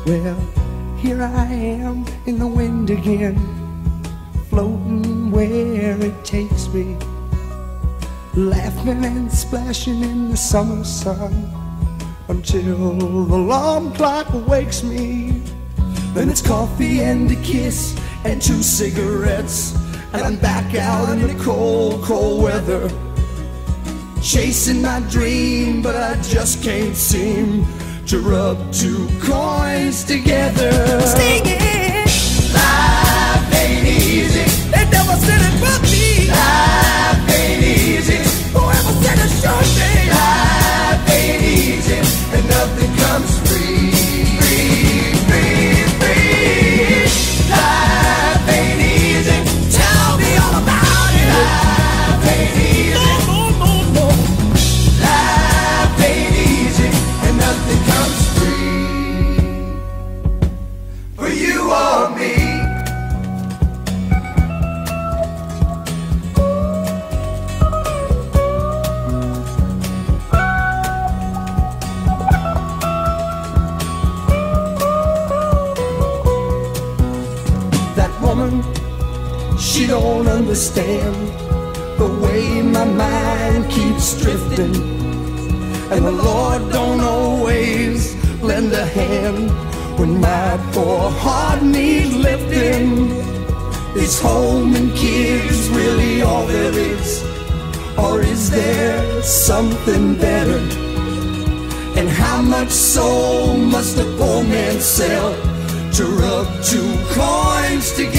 Well, here I am in the wind again, floating where it takes me, laughing and splashing in the summer sun, until the alarm clock wakes me. Then it's coffee and a kiss and 2 cigarettes, and I'm back out in the cold, cold weather, chasing my dream, but I just can't seem to rub 2 coins together. Singing, life ain't easy. they never said it but me. Life ain't easy. Whoever said it sure thing. Life ain't easy, and nothing comes free. Free, free, free. Life ain't easy. Tell me all about it. Life ain't easy. No. Life ain't easy, and nothing comes free for you or me. That woman, she don't understand the way my mind keeps drifting, and the Lord don't always lend a hand when my poor heart needs lifting. Is home and kids really all there is, or is there something better? And how much soul must a poor man sell to rub 2 coins together?